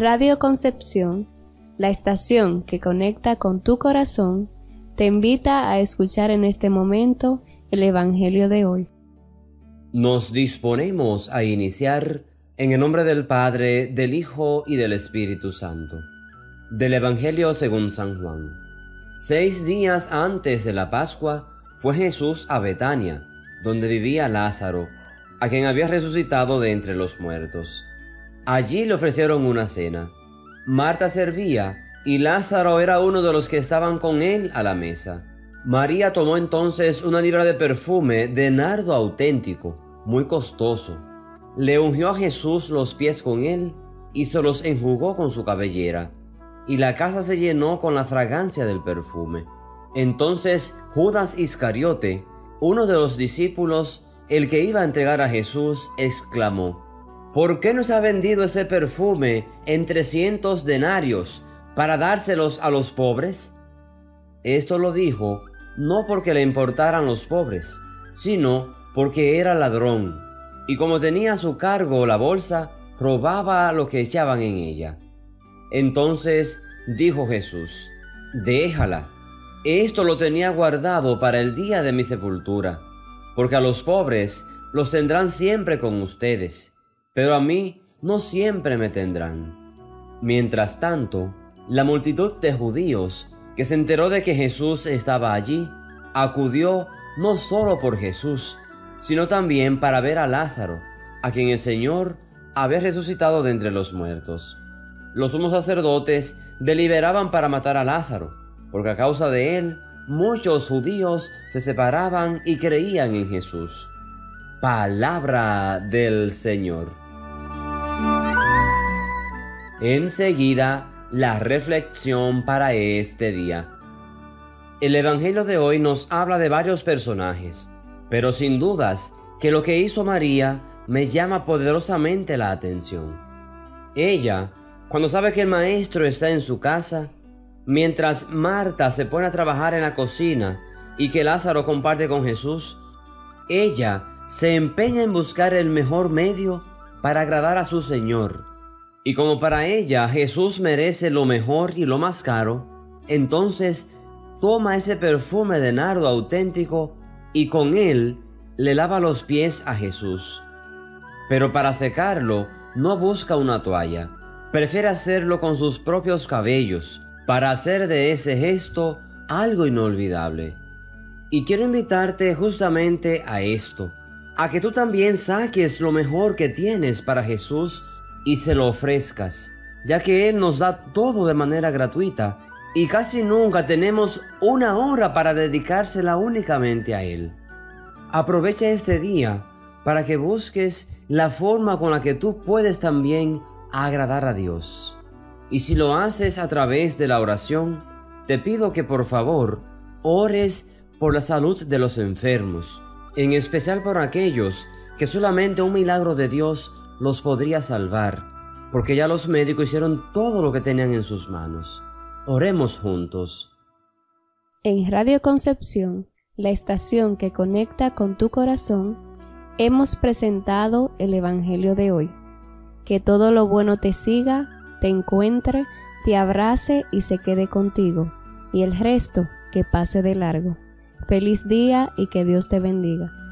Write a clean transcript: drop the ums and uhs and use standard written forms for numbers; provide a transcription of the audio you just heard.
Radio Concepción, la estación que conecta con tu corazón, te invita a escuchar en este momento el Evangelio de hoy. Nos disponemos a iniciar en el nombre del Padre, del Hijo y del Espíritu Santo. Del Evangelio según San Juan. 6 días antes de la Pascua fue Jesús a Betania, donde vivía Lázaro, a quien había resucitado de entre los muertos. Allí le ofrecieron una cena. Marta servía y Lázaro era uno de los que estaban con él a la mesa. María tomó entonces una libra de perfume de nardo auténtico, muy costoso. Le ungió a Jesús los pies con él y se los enjugó con su cabellera, y la casa se llenó con la fragancia del perfume. Entonces Judas Iscariote, uno de los discípulos, el que iba a entregar a Jesús, exclamó: ¿Por qué no se ha vendido ese perfume en 300 denarios para dárselos a los pobres? Esto lo dijo no porque le importaran los pobres, sino porque era ladrón, y como tenía a su cargo la bolsa, robaba lo que echaban en ella. Entonces dijo Jesús: déjala, esto lo tenía guardado para el día de mi sepultura, porque a los pobres los tendrán siempre con ustedes, pero a mí no siempre me tendrán. Mientras tanto, la multitud de judíos que se enteró de que Jesús estaba allí, acudió no solo por Jesús, sino también para ver a Lázaro, a quien el Señor había resucitado de entre los muertos. Los sumos sacerdotes deliberaban para matar a Lázaro, porque a causa de él, muchos judíos se separaban y creían en Jesús. Palabra del Señor. Enseguida, la reflexión para este día. El Evangelio de hoy nos habla de varios personajes, pero sin dudas que lo que hizo María me llama poderosamente la atención. Ella, cuando sabe que el Maestro está en su casa, mientras Marta se pone a trabajar en la cocina y que Lázaro comparte con Jesús, ella se empeña en buscar el mejor medio para agradar a su Señor. Y como para ella Jesús merece lo mejor y lo más caro, entonces toma ese perfume de nardo auténtico y con él le lava los pies a Jesús. Pero para secarlo no busca una toalla, prefiere hacerlo con sus propios cabellos para hacer de ese gesto algo inolvidable. Y quiero invitarte justamente a esto, a que tú también saques lo mejor que tienes para Jesús y se lo ofrezcas, ya que Él nos da todo de manera gratuita y casi nunca tenemos una hora para dedicársela únicamente a Él. Aprovecha este día para que busques la forma con la que tú puedes también agradar a Dios. Y si lo haces a través de la oración, te pido que por favor ores por la salud de los enfermos, en especial por aquellos que solamente un milagro de Dios los podría salvar, porque ya los médicos hicieron todo lo que tenían en sus manos. Oremos juntos. En Radio Concepción, la estación que conecta con tu corazón, hemos presentado el Evangelio de hoy. Que todo lo bueno te siga, te encuentre, te abrace y se quede contigo, y el resto que pase de largo. Feliz día y que Dios te bendiga.